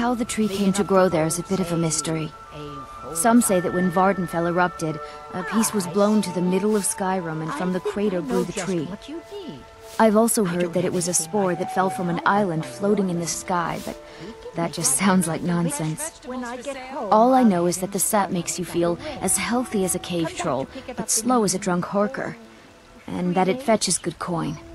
How the tree came to grow there is a bit of a mystery. Some say that when Vardenfell erupted, a piece was blown to the middle of Skyrim, and from the crater grew the tree. I've also heard that it was a spore that fell from an island floating in the sky, but that just sounds like nonsense. All I know is that the sap makes you feel as healthy as a cave troll, but slow as a drunk horker, and that it fetches good coin.